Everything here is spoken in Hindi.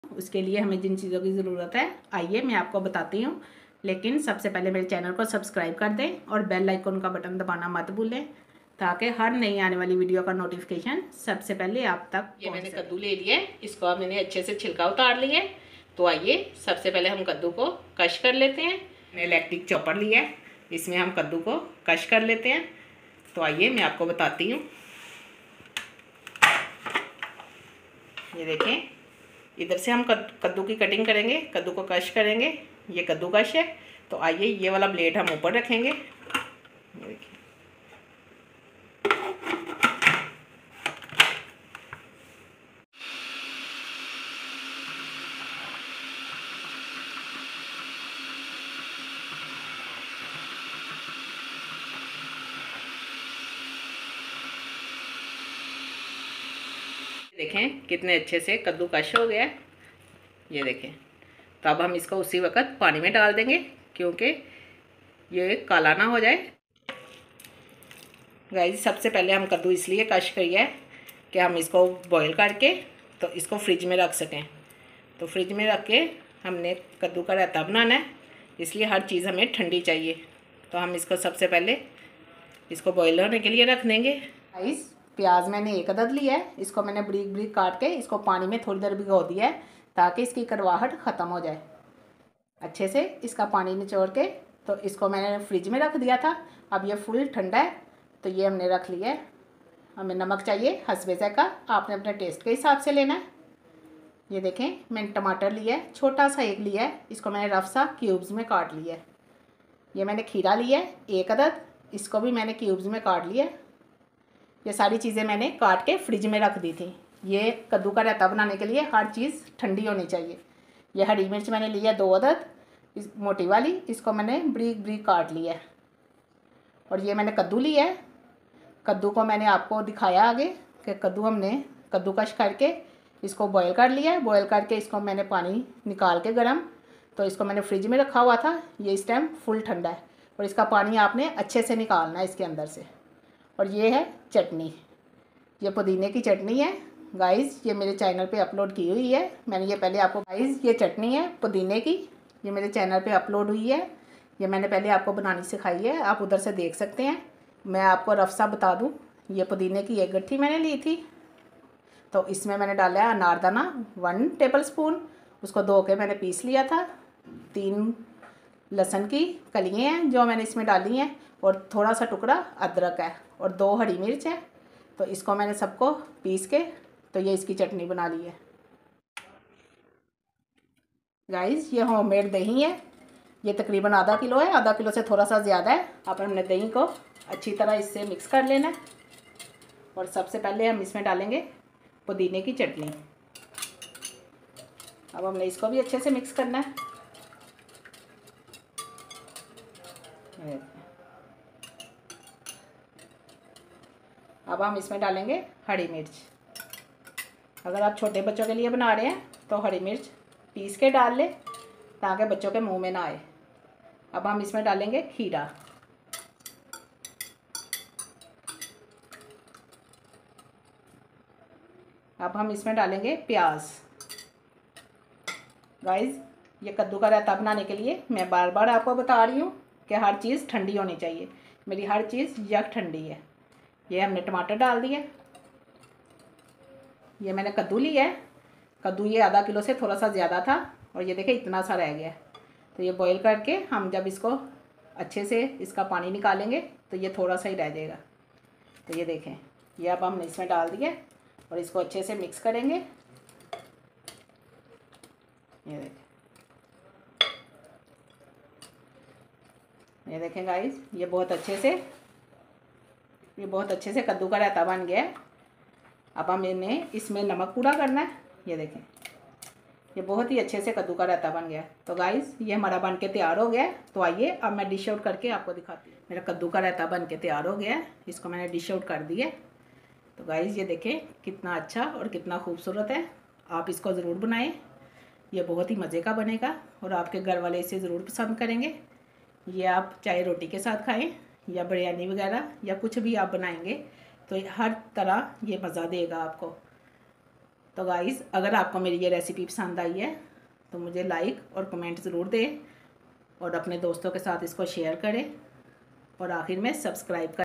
उसके लिए हमें जिन चीज़ों की ज़रूरत है आइए मैं आपको बताती हूँ। लेकिन सबसे पहले मेरे चैनल को सब्सक्राइब कर दें और बेल आइकन का बटन दबाना मत भूलें, ताकि हर नई आने वाली वीडियो का नोटिफिकेशन सबसे पहले आप तक। ये मैंने कद्दू ले लिया है, इसको अब मैंने अच्छे से छिलका उतार लिया है। तो आइए सबसे पहले हम कद्दू को कश कर लेते हैं। मैंने इलेक्ट्रिक चॉपर लिया है, इसमें हम कद्दू को कश कर लेते हैं। तो आइए मैं आपको बताती हूँ। ये देखें, इधर से हम कद्दू की कटिंग करेंगे, कद्दू को कश करेंगे। ये कद्दू कश है। तो आइए ये वाला ब्लेड हम ऊपर रखेंगे। ये देखिए, देखें कितने अच्छे से कद्दू कश हो गया है। ये देखें, तो अब हम इसको उसी वक्त पानी में डाल देंगे, क्योंकि ये काला ना हो जाए। गाइस, सबसे पहले हम कद्दू इसलिए कश करिए है कि हम इसको बॉईल करके तो इसको फ्रिज में रख सकें। तो फ्रिज में रख के हमने कद्दू का रायता बनाना है, इसलिए हर चीज़ हमें ठंडी चाहिए। तो हम इसको सबसे पहले इसको बॉईल होने के लिए रख देंगे। गाइस, प्याज मैंने एक अदद लिया है, इसको मैंने बारीक बारीक काट के इसको पानी में थोड़ी देर भिगो दिया है, ताकि इसकी कड़वाहट ख़त्म हो जाए। अच्छे से इसका पानी निचोड़ के तो इसको मैंने फ्रिज में रख दिया था। अब ये फुल ठंडा है, तो ये हमने रख लिया है। हमें नमक चाहिए हस्बे ज़ायक़ा, आपने अपने टेस्ट के हिसाब से लेना है। ये देखें, मैंने टमाटर लिया है, छोटा सा एक लिया है, इसको मैंने रफ सा क्यूब्स में काट लिया है। ये मैंने खीरा लिया है एक अदद, इसको भी मैंने क्यूब्स में काट लिया है। ये सारी चीज़ें मैंने काट के फ्रिज में रख दी थी। ये कद्दू का रायता बनाने के लिए हर चीज़ ठंडी होनी चाहिए। ये हरी मिर्च मैंने लिया 2 अदद, इस मोटी वाली, इसको मैंने बारीक बारीक काट लिया है। और ये मैंने कद्दू लिया है। कद्दू को मैंने आपको दिखाया आगे कि कद्दू हमने कद्दूकश करके इसको बॉईल कर लिया है। बॉईल करके इसको मैंने पानी निकाल के गरम, तो इसको मैंने फ्रिज में रखा हुआ था। ये इस टाइम फुल ठंडा है और इसका पानी आपने अच्छे से निकालना है इसके अंदर से। और ये है चटनी, ये पुदीने की चटनी है। गाइस, ये मेरे चैनल पे अपलोड की हुई है, मैंने ये पहले आपको। गाइस, ये चटनी है पुदीने की, ये मेरे चैनल पे अपलोड हुई है। ये मैंने पहले आपको बनानी सिखाई है, आप उधर से देख सकते हैं। मैं आपको रफ सा बता दूं, ये पुदीने की एक गट्ठी मैंने ली थी, तो इसमें मैंने डाला है अनारदाना 1 टेबल स्पून, उसको धो के मैंने पीस लिया था। 3 लहसुन की कलियाँ हैं जो मैंने इसमें डाली हैं, और थोड़ा सा टुकड़ा अदरक है, और 2 हरी मिर्च है। तो इसको मैंने सबको पीस के तो ये इसकी चटनी बना ली है। गाइस, ये होममेड दही है, ये तकरीबन आधा किलो है, आधा किलो से थोड़ा सा ज़्यादा है। अब हमने दही को अच्छी तरह इससे मिक्स कर लेना है। और सबसे पहले हम इसमें डालेंगे पुदीने की चटनी। अब हमने इसको भी अच्छे से मिक्स करना है। अब हम इसमें डालेंगे हरी मिर्च। अगर आप छोटे बच्चों के लिए बना रहे हैं तो हरी मिर्च पीस के डाल लें, ताकि बच्चों के मुंह में ना आए। अब हम इसमें डालेंगे खीरा। अब हम इसमें डालेंगे प्याज। गाइस, ये कद्दू का रायता बनाने के लिए मैं बार बार आपको बता रही हूँ कि हर चीज़ ठंडी होनी चाहिए। मेरी हर चीज़ यक ठंडी है। ये हमने टमाटर डाल दिए, ये मैंने कद्दू लिया है। कद्दू ये आधा किलो से थोड़ा सा ज़्यादा था, और ये देखें इतना सा रह गया। तो ये बॉईल करके हम जब इसको अच्छे से इसका पानी निकालेंगे तो ये थोड़ा सा ही रह जाएगा। तो ये देखें, ये अब हमने इसमें डाल दिया और इसको अच्छे से मिक्स करेंगे। ये देखें गाइस, ये बहुत अच्छे से कद्दू का रायता बन गया है। अब हमें इसमें नमक पूरा करना है। ये देखें, ये बहुत ही अच्छे से कद्दू का रायता बन गया। तो गाइस, ये हमारा बन के तैयार हो गया है। तो आइए अब मैं डिश आउट करके आपको दिखाती हूँ। मेरा कद्दू का रायता बन के तैयार हो गया है, इसको मैंने डिश आउट कर दिया। तो गाइस, ये देखें कितना अच्छा और कितना खूबसूरत है। आप इसको ज़रूर बनाएं, ये बहुत ही मज़े का बनेगा और आपके घर वाले इसे ज़रूर पसंद करेंगे। ये आप चाहे रोटी के साथ खाएं या बिरयानी वगैरह या कुछ भी आप बनाएंगे तो हर तरह ये मज़ा देगा आपको। तो गाइस, अगर आपको मेरी ये रेसिपी पसंद आई है तो मुझे लाइक और कमेंट ज़रूर दें और अपने दोस्तों के साथ इसको शेयर करें और आखिर में सब्सक्राइब करें।